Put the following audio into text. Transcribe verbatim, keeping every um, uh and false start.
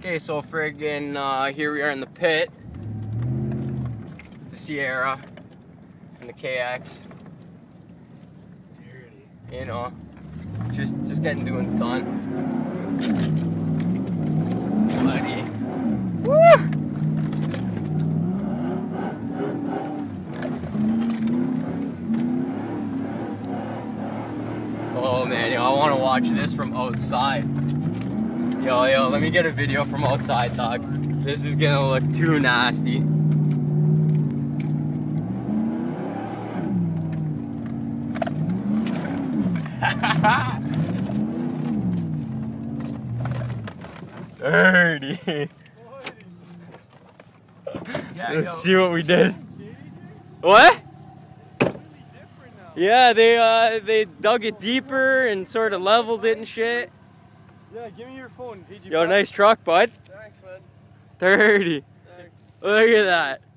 Okay, so friggin' uh, here we are in the pit. The Sierra and the K X. Dirty. You know, just just getting doings done. Buddy. Woo! Oh man, yo, I want to watch this from outside. Yo, yo, let me get a video from outside, dog. This is gonna look too nasty. Dirty. Yeah, Let's yo. see what we did. What? Yeah, they uh they dug it deeper and sort of leveled it and shit. Yeah, give me your phone. P G Yo, nice truck, bud. Thanks, man. thirty. Thanks. Look at that.